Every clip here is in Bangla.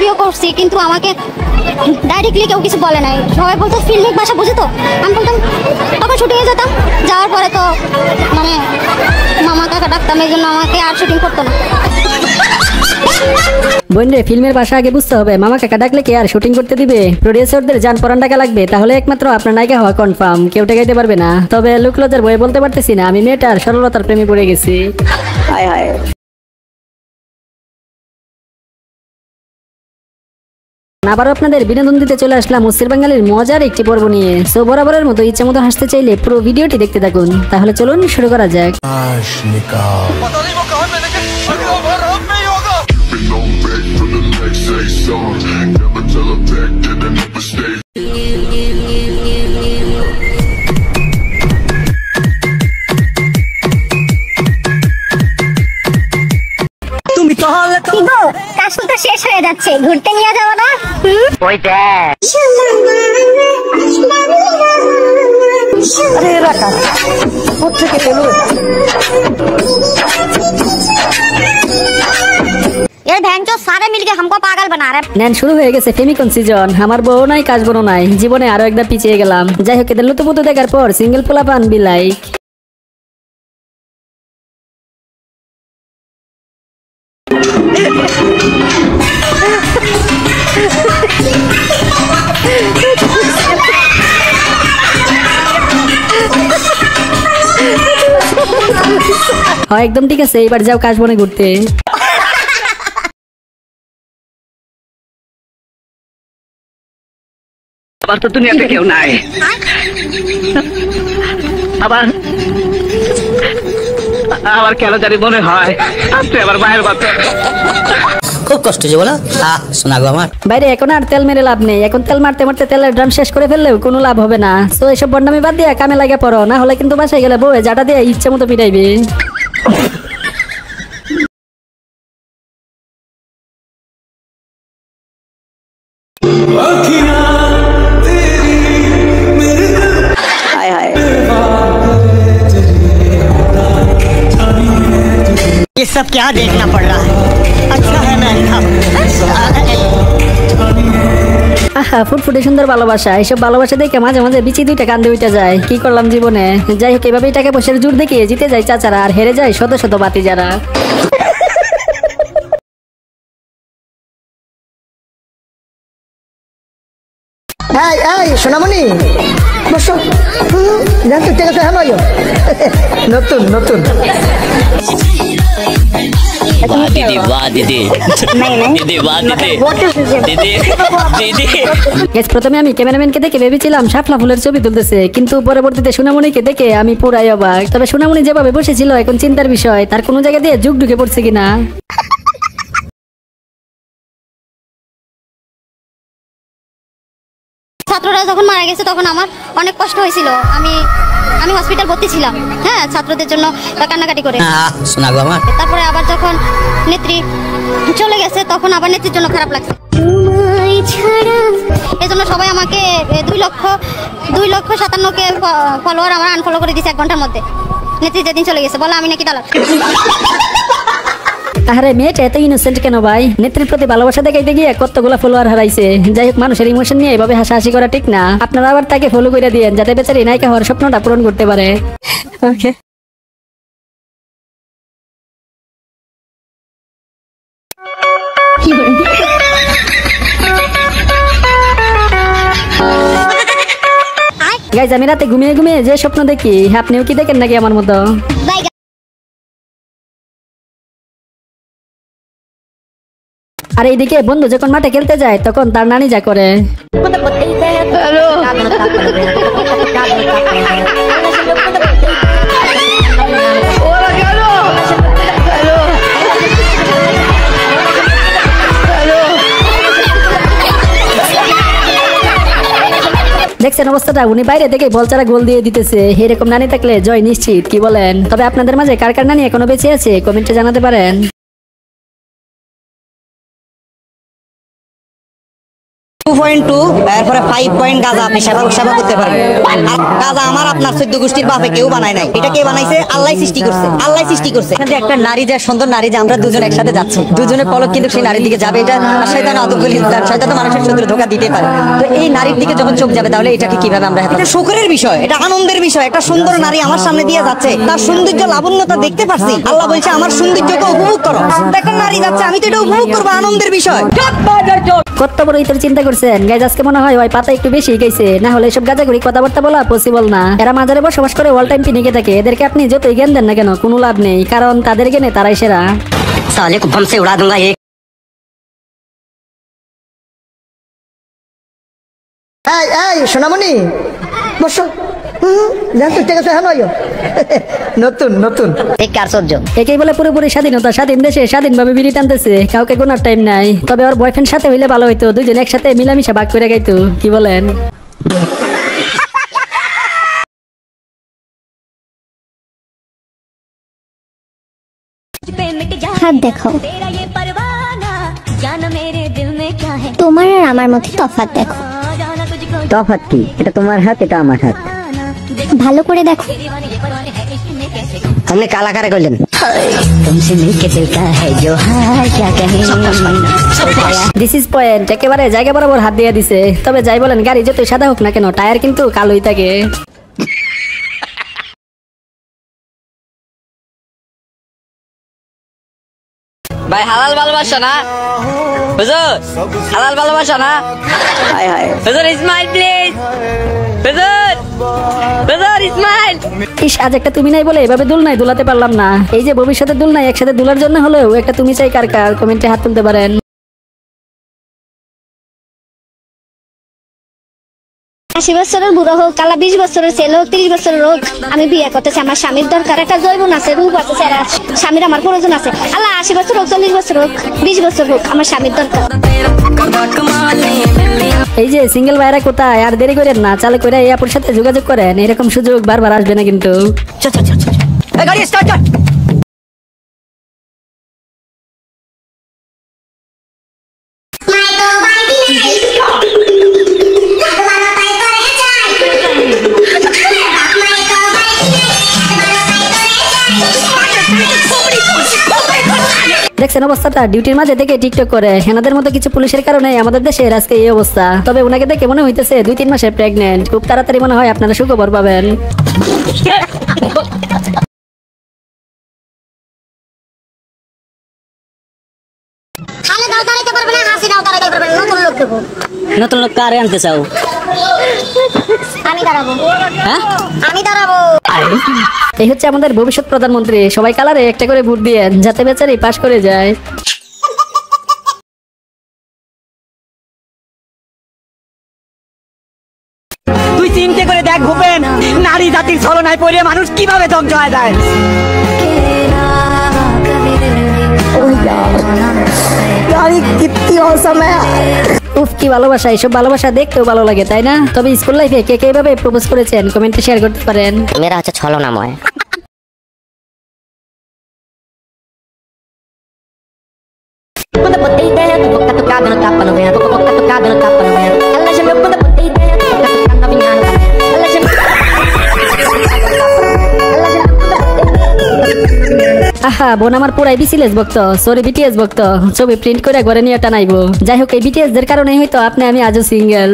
ভিডিও করছি, কিন্তু আমাকে ডাইরেক্টলি কেউ কিছু বলে নাই। সবাই বলতো ফিল্মিক ভাষা বুঝি তো, আমি বলতাম, তখন শুটিংয়ে যেতাম। যাওয়ার পরে তো মানে মামা কাকা ডাকতাম, এই জন্য আমাকে আর শুটিং করতো না। বোন রে, ফিল্মের ভাষা আগে বুঝতে হবে। মামা কাকা ডাকলে কে আর শুটিং করতে দিবে? প্রডিউসারদের জান পরান টাকা লাগবে, তাহলে একমাত্র আপনার নায়িকা হওয়া কনফার্ম, কেউ টেকাইতে পারবে না। তবে লোকলজ্জার বয়ে বলতে পারতেছি না, আমি মেয়েটার সরলতার প্রেমে পড়ে গেছি। হায় হায়। আবারও আপনাদের বিনোদন দিতে চলে আসলাম অস্থির বাঙালির মজার একটি পর্ব নিয়ে। সো বরাবরের মতো ইচ্ছা মতো হাসতে চাইলে পুরো ভিডিওটি দেখতে থাকুন। তাহলে চলুন শুরু করা যাক। কাজটা শেষ হয়ে যাচ্ছে, ঘুরতে নিয়ে যাবো না? সারে মিলকে হামকো পাগল বানা রে। নেন, শুরু হয়ে গেছে ফেমিকন সিজন। আমার বউ নাই, কাজ বড় নাই, জীবনে আরো একদম পিছিয়ে গেলাম। যাই হোক, এদের লুতুপুতু দেখার পর সিঙ্গেল পোলাপান বি লাইক। হ্যাঁ, একদম ঠিক আছে, এবার যাও কাশ বনে ঘুরতে। আবার তো দুনিয়াতে কেউ নাই। আবার আবার কেন জানি মনে হয় আপনি আবার বাইরের বাচ্চা। খুব কষ্ট যে বলো শোনা গো আমার। বাইরে এখন আর তেল মেরে লাভ নেই। এখন তেল মারতে মারতে তেলের ড্রাম শেষ করে ফেললেও কোনো লাভ হবে না। তো এসব বন্ডামি বাদ দিয়ে কামে লাগে পড়ো, না হলে কিন্তু বাসায় গেলে বউয়ে জাটা দিয়ে ইচ্ছা মতো পিটাইবে। ये सब क्या देखना पड़ रहा है? अच्छा है मैं আহা, ফুটফুটে সুন্দর ভালোবাসা। এইসব ভালোবাসা দেখে মাঝে মাঝে বিচি দুইটা কান্দে উঠে যায়। কি করলাম জীবনে? যাই হোক, এভাবেই টাকা পয়সার জোর দেখিয়ে জিতে যায় চাচারা, আর হেরে যায় শত শত বাতি যারা। সোনামণি বসো, জানতো ঠিক আছে। হ্যাঁ নতুন নতুন दीदी वाह दीदी दीदी वाह दीदी दीदी दीदी। প্রথমে আমি ক্যামেরাম্যানকে দেখে ভেবেছিলাম শাপলা ফুলের ছবি তুলতেছে, কিন্তু পরবর্তীতে সোনামণিকে দেখে আমি পুরাই অবাক। তবে সোনামণি যেভাবে বসেছিল এখন চিন্তার বিষয়, তার কোনো জায়গা দিয়ে যুগ ঢুকে পড়ছে কিনা। ছাত্ররা যখন মারা গেছে তখন আমার অনেক কষ্ট হয়েছিল। আমি হসপিটাল ভর্তি ছিলাম, হ্যাঁ, ছাত্রদের জন্য কান্নাকাটি করে। শোনা গো আমার। তারপরে আবার যখন নেত্রী চলে গেছে তখন আবার নেত্রীর জন্য খারাপ লাগছে। এই জন্য সবাই আমাকে 2,57,000 ফলোয়ার আমার আনফলো করে দিয়েছে 1 ঘন্টার মধ্যে। নেত্রী যেদিন চলে গেছে বলে আমি নাকি দালাল। আরে মেয়েটা এত ইনোসেন্ট কেন ভাই? নেত্রীর প্রতি ভালোবাসা দেখাইতে গিয়ে কতগুলা ফলোয়ার হারাইছে। যাই হোক, মানুষের ইমোশন নিয়ে এভাবে হাসাহাসি করা ঠিক না। আপনারা আবার তাকে ফলো করে দিয়েন, যাতে বেচারি নায়িকা হওয়ার স্বপ্নটা পূরণ করতে পারে। ওকে, গাইজ, আমি রাতে ঘুমিয়ে ঘুমিয়ে যে স্বপ্ন দেখি, আপনিও কি দেখেন নাকি আমার মতো? আর এইদিকে বন্ধু যখন মাঠে খেলতে যায় তখন তার নানি যা করে। দেখছেন অবস্থাটা? উনি বাইরে থেকে বল ছাড়া গোল দিয়ে দিতেছে। এরকম নানি থাকলে জয় নিশ্চিত, কি বলেন? তবে আপনাদের মাঝে কার কার নানি এখনো বেঁচে আছে কমেন্টে জানাতে পারেন। 2.2 এরপরে 5 পয়েন্ট গাঁজা আপনি সেবা করতে পারবেন। আর গাঁজা আমার আপনার 14 গোষ্ঠীর বাপে কেউ বানায় নাই, এটা কে বানাইছে? আল্লাহ সৃষ্টি করছে, আল্লাহ সৃষ্টি করছে। এখানে একটা নারী, যে সুন্দর নারী, যে আমরা দুজন একসাথে যাচ্ছি, দুজনের পলক কিন্তু সেই নারীর দিকে যাবে। এটা শয়তান আদবুল ইনসান, শয়তান তো মানুষের সুন্দর ধোঁকা দিতে পারে। তো এই নারীর দিকে যখন চোখ যাবে তাহলে এটাকে কিভাবে আমরা, এটা সুখের বিষয়, এটা আনন্দের বিষয়। একটা সুন্দর নারী আমার সামনে দিয়ে যাচ্ছে, তার সৌন্দর্য লাবণ্যতা দেখতে পাচ্ছি, আল্লাহ বলছে আমার সৌন্দর্যকে উপভোগ করো। দেখেন নারী যাচ্ছে, আমি তো এটা উপভোগ করবো, আনন্দের বিষয়। কত বড় ইতর চিন্তা করছেন গাইজ, আজকে মনে হয় ওই পাতা একটু বেশি গেছে, না হলে এসব গাজাগুড়ি কথাবার্তা বলা পসিবল না। এরা মাজারে বসবাস করে অল টাইম পিনিকে থাকে, এদেরকে আপনি যতই জ্ঞান দেন না কেন কোনো লাভ নেই, কারণ তাদের জ্ঞানে তারাই সেরা। साले को बम से उड़ा दूंगा एक। এই সোনামণি বসো। জানতো ঠিক আছে, হ্যাঁ নতুন নতুন একেই বলে পুরোপুরি স্বাধীনতা, স্বাধীন দেশে স্বাধীনভাবে বিড়ি টানতেছে, কাউকে গোনার টাইম নাই। তবে ওর বয়ফ্রেন্ড সাথে হইলে ভালো হইতো, দুজন একসাথে মিলামিশা ভাগ করে গাইতো, কি বলেন? হাত দেখাও, তোমার আর আমার মধ্যে তফাৎ দেখো। তফাৎ কি? এটা তোমার হাত, এটা আমার হাত। ভালো করে দেখো। हमने काला करे করলেন तुमसे मिलके दिल का है जो हाय क्या कहें। দিস ইজ পয়েন্ট, একেবারে জায়গা বরাবর হাত দিয়ে দিছে। তবে যাই বলেন, গাড়ি যতই সাদা হোক না কেন, টায়ার কিন্তু কালোই থাকে। ভাই হালাল ভালোবাসা না হুজুর, হালাল ভালোবাসা না। হায় হায় হুজুর, ইসমাইল প্লিজ, হুজুর, হুজুর ইসমাইল। ইস, আজ একটা তুমি নাই বলে এভাবে দুল নাই দুলাতে পারলাম না। এই যে ভবিষ্যতে দুল নাই একসাথে দুলার জন্য হলেও একটা তুমি চাই কার কার, কমেন্টে হাত তুলতে পারেন। 80 বছরের বুড়ো হোক, কালা 20 বছরের ছেলে হোক, 30 বছরের হোক, আমি বিয়ে করতেছি। আমার স্বামীর দরকার, একটা জৈবন আছে, রূপ আছে, স্বামীর আমার প্রয়োজন আছে। আল্লাহ 80 বছর হোক, 40 বছর হোক, 20 বছর হোক, আমার স্বামীর দরকার। এই যে সিঙ্গেল ভাইরা কোথায়, আর দেরি করেন না, চালু করে এই আপুর সাথে যোগাযোগ করেন, এরকম সুযোগ বারবার আসবে না কিন্তু। গাড়ি স্টার্ট কর। দেখছেন অবস্থাটা, ডিউটির মাঝে থেকে টিকটক করে। হেনাদের মতো কিছু পুলিশের কারণে আমাদের দেশের আজকে এই অবস্থা। তবে ওনাকে দেখে মনে হইতেছে 2-3 মাসে প্রেগনেন্ট। খুব তাড়াতাড়ি মনে হয় আপনারা সুখবর পাবেন। নতুন লোক কারে আনতে চাও? আমি দাঁড়াবো, হ্যাঁ আমি দাঁড়াবো। এই হচ্ছে আমাদের ভবিষ্যৎ প্রধানমন্ত্রী। সবাই কালারে একটা করে ভোট দিয়েন, যাতে বেচারি পাশ করে যায়। তুই চিন্তা করে দেখ ভূপেন, নারী জাতির ছলনায় পড়ে মানুষ কিভাবে ধ্বংস হয়ে যায়। উফ, কি ভালোবাসা! এইসব ভালোবাসা দেখতেও ভালো লাগে, তাই না? তবে স্কুল লাইফে কে কে এভাবে প্রপোজ করেছেন কমেন্টে শেয়ার করতে পারেন। মেয়েরা হচ্ছে ছলনাময়। আহা, বোন আমার পুরাই বিসিলেস ভক্ত, সরি বিটিএস ভক্ত। ছবি প্রিন্ট করে ঘরে নিয়ে টানাইবো। যাই হোক, এই বিটিএস দের কারণেই হয়তো আপনি আমি আজও সিঙ্গেল।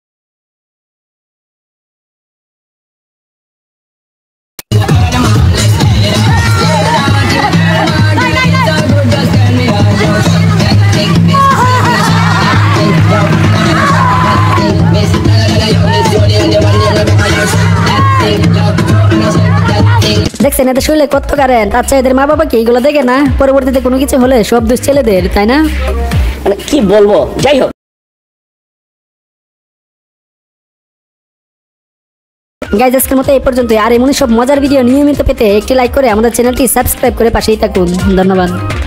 দেখছেন এদের শরীরে কত কারেন্ট। আচ্ছা, এদের মা বাবা কি এইগুলো দেখে না? পরবর্তীতে কোনো কিছু হলে সব দোষ ছেলেদের, তাই না? মানে কি বলবো, যাই হোক। গাইজ, আজকের মতো এই পর্যন্তই। আর এমন সব মজার ভিডিও নিয়মিত পেতে একটি লাইক করে আমাদের চ্যানেলটি সাবস্ক্রাইব করে পাশেই থাকুন। ধন্যবাদ।